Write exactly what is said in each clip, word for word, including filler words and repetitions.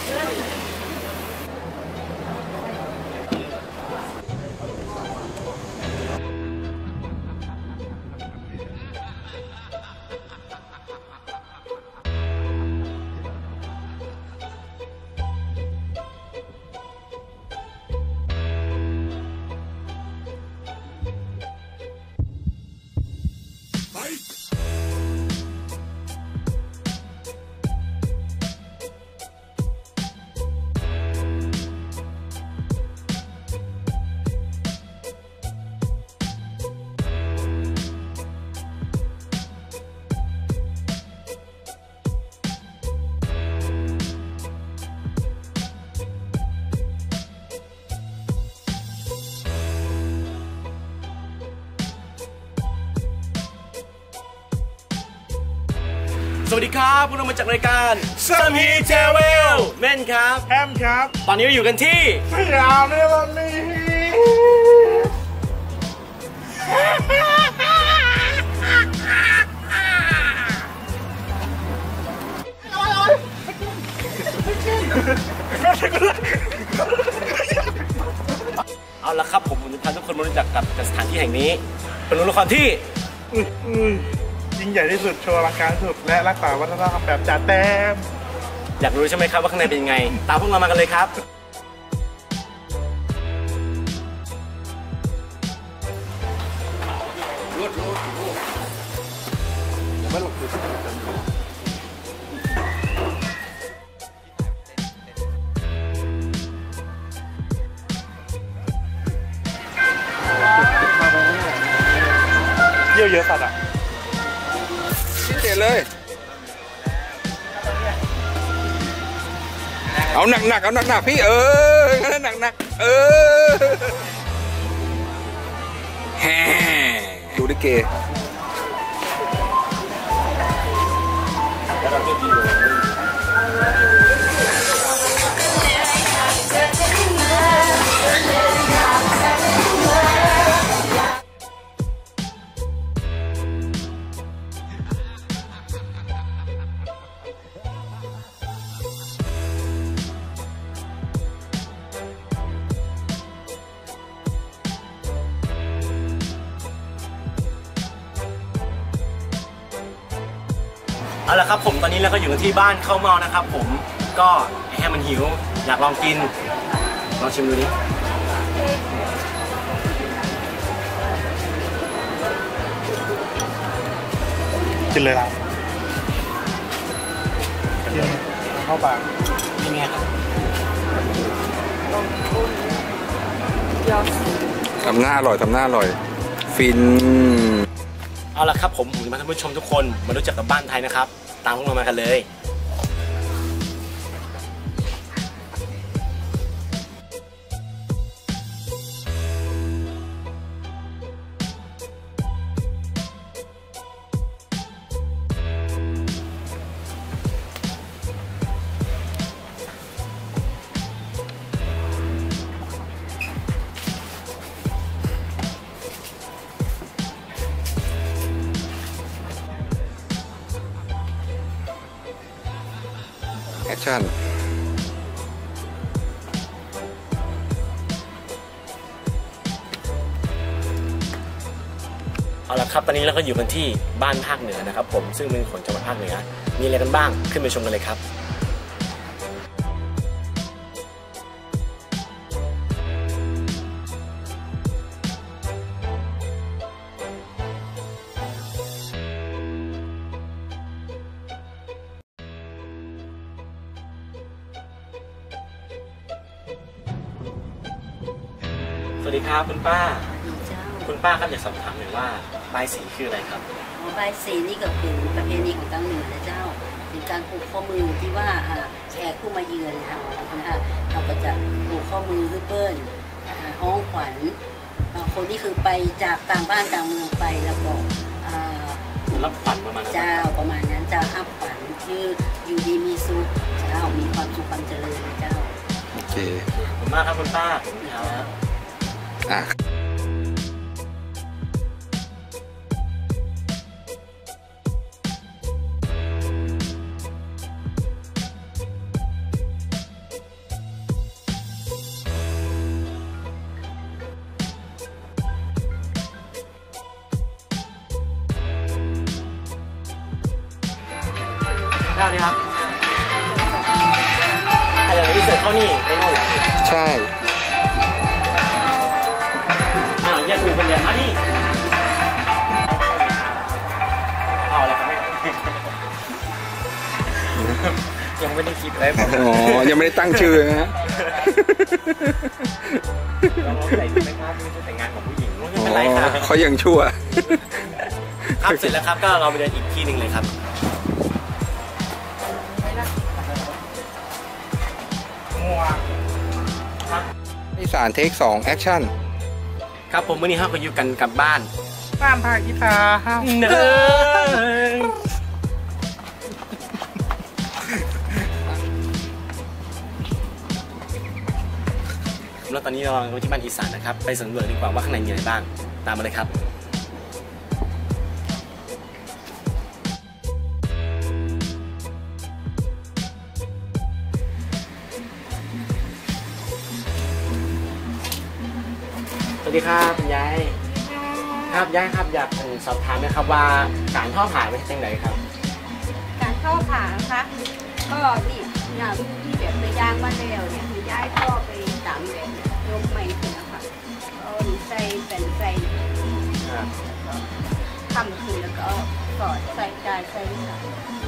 สวัสดีครับพวกเรามาจากรายการสมีเทเวลเม่นครับแฮมครับตอนนี้เราอยู่กันที่สยามในวันนี้เอาละครับผมผมจะพาทุกคนมารู้จักกับสถานที่แห่งนี้เป็นโรงละครที่ยิ่งใหญ่ที่สุดโชว์อลังการสุดและรักษาวัฒนธรรมแบบจ่าแต้มอยากรู้ใช่ไหมครับว่าข้างในเป็นยังไงตามพวกเรามากันเลยครับรถรถยังไม่ลงคือเยอะเยอะสัตว์อ่ะเจ๋เลยเอาหนักหนักเอาหนักหนักพี่เอองั้นหนักหนักเออแฮ่ดูดิเกเอาละครับผมตอนนี้เราก็อยู่กันที่บ้านข้าวเมานะครับผมก็ให้มันหิวอยากลองกินลองชิมดูดิกินเลยครับกินเข้าปากยังไงครับทำหน้าอร่อยทำหน้าอร่อยฟินเอาละครับผมผมจะมาท่านผู้ชมทุกคนมารู้จักกับบ้านไทยนะครับตามพวกเรามากันเลยแอคชั่นเอาละครับตอนนี้เราก็อยู่กันที่บ้านภาคเหนือนะครับผมซึ่งเป็นของจังหวัดภาคเหนือมีอะไรกันบ้างขึ้นไปชมกันเลยครับสวัสดีครับคุณป้าคุณป้าครับอยากสอบถามหน่อยว่าบายสีคืออะไรครับบายสีนี่ก็เป็นประเพณีของทางเหนือนะเจ้าเป็นการผูกข้อมือที่ว่าแขกผู้มาเยือนนะคะเราก็จะผูกข้อมือให้เปิ้ลอ้องขวัญคนที่คือไปจากต่างบ้านต่างเมืองไปแล้วก็รับขวัญประมาณนั้นเจ้าประมาณนั้นจะรับขวัญคืออยู่ดีมีสุขเจ้ามีความสุขความเจริญนะเจ้าโอเคขอบคุณมากครับคุณป้าครับอ่ะานี่ครับอะไรที่เสิร์ฟเข้านี่ไปนู่นใช่อ้าวแยกคุยคนเดียวมาดิเอาอะไรครับแม่ยังไม่ได้คิดอะไรผมอ๋อยังไม่ได้ตั้งชื่อนะฮะลองใส่ดูไหมครับนี่คือแต่งงานของผู้หญิงไม่อ๋เป็นไรคอรับเขายังชั่วครับเสร็จแล้วครับก็เราไปเดินอีกที่หนึ่งเลยครับมัวครับที่สารเทคสองแอคชั่นครับผมวันนี้เราก็อยู่กันกับบ้านบ้านภาคกีตาร์เนยแล้วตอนนี้เราไปที่บ้านอีสานนะครับไปสำรวจดีกว่าว่าข้างในมีอะไรบ้างตามมาเลยครับสวัสดีครับคุณยายครับยายครับอยากสอบถามนะครับว่าการทอดผ่าเป็นยังไงครับการทอดผ่านะคะก็นี่อย่างที่แบบไปย่างบ้านเร็วเนี่ยคือย้ายท่อไปตามแบบเนี่ยยกไม่ถึงนะคะเอาใส่เป็นใส่ทำคือแล้วก็เอาสอดใส่จานใส่ค่ะ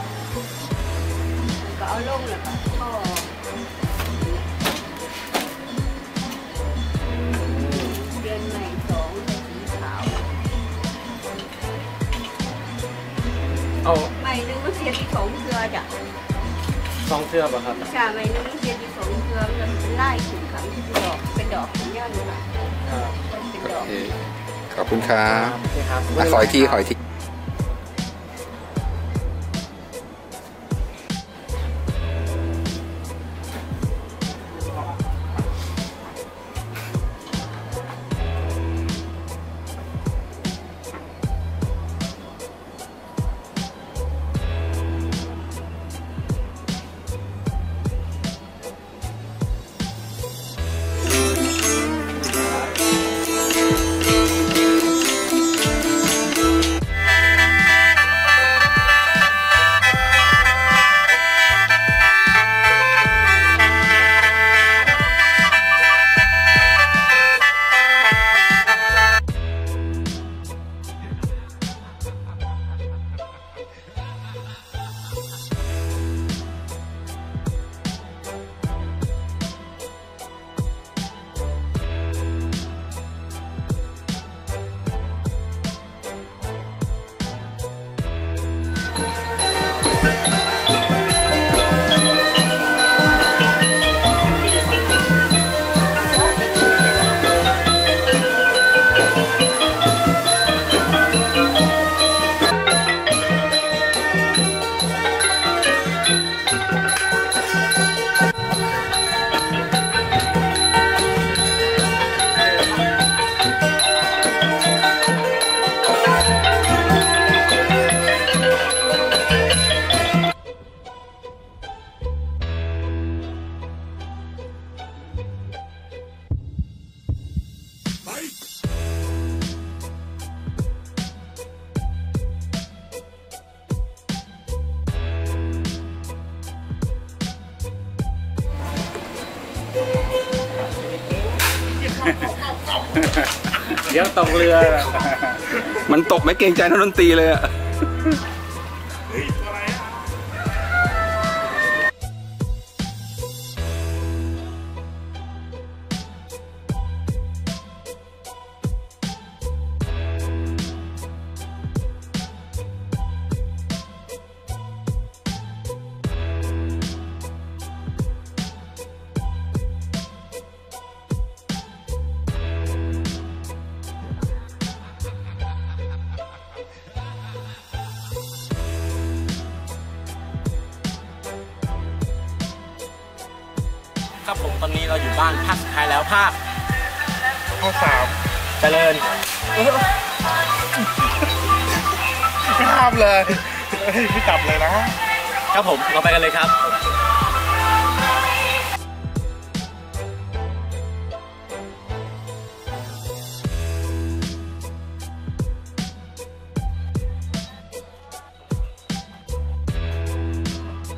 แล้วก็เอาลงแล้วก็ทอดเดือนใหม่สองใส่สีขาวเอาใหม่นึงมันเสียที่สองเทือจ้ะซองเสื้อป่ะครับใช่ใหม่นึงมันเสียที่สองเทือมันเป็นไล่ถึงขังที่ดอกเป็นดอกของยอดเลยค่ะเป็นดโออกเค ขอบคุณครับโอเคครับอ่ะขออีกทีขออีกทีเดี๋ยวตกเรือมันตกไม่เกรงใจนักดนตรีเลยอะครับผมตอนนี้เราอยู่บ้านภาคสุดท้ายแล้วภาคข้อสามเจริญไม่ห้ามเลยเฮ้ยไม่จับเลยนะครับผมเราไปกันเลยครับเ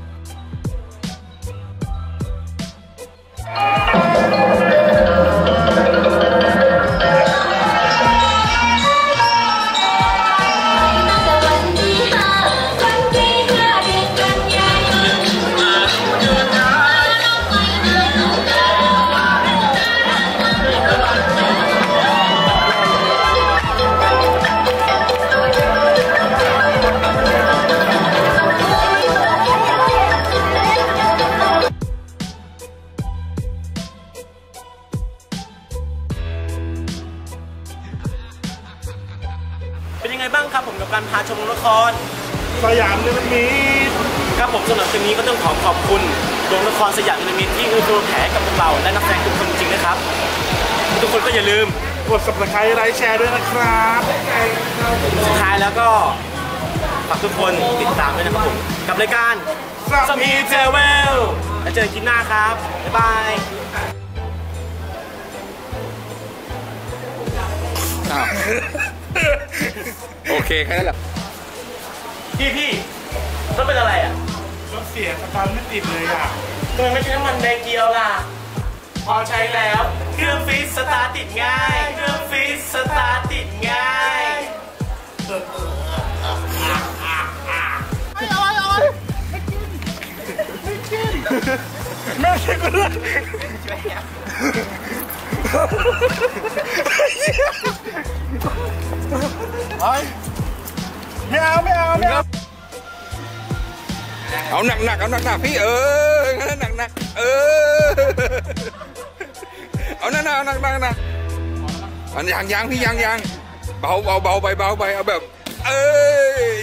การพาชมนครสยามเนี่ยมันมีครับผมสำหรับคลิปนี้ก็ต้องขอขอบคุณโรงละครสยามนิมิตที่เอื้อเฟื้อแผ่กับพวกเราและนักแสดงทุกคนจริงๆนะครับทุกคนก็อย่าลืมกด subscribe ไลค์แชร์ด้วยนะครับสุดท้ายแล้วก็ฝากทุกคนติดตามด้วยนะครับผมกับรายการ สมีเทเวลแล้วเจอกันคลิปหน้าครับ บ๊ายบายอ้าวโอเคแค่นั้นแหละพี่พี่ต้องเป็นอะไรอ่ะรถเสียสตาร์ทไม่ติดเลยอ่ะทำไมไม่ใช้น้ำมันแดงเกียวล่ะ พอใช้แล้ว เครื่องฟีดสตาร์ทติดง่าย เครื่องฟีดสตาร์ทติดง่ายไม่เอาไม่เอาแม่ใช่ก็ได้ไม่เอาไม่เอาไม่เอาเอาหนักหนักๆเอาหนักหนักๆพี่เอองั้นหนักหนักๆเออเอาหนักหนักหนักหนักหนักอันยางยางพี่ยางยางเบาเบาเบาไปเบาไปเอาแบบเอ้ย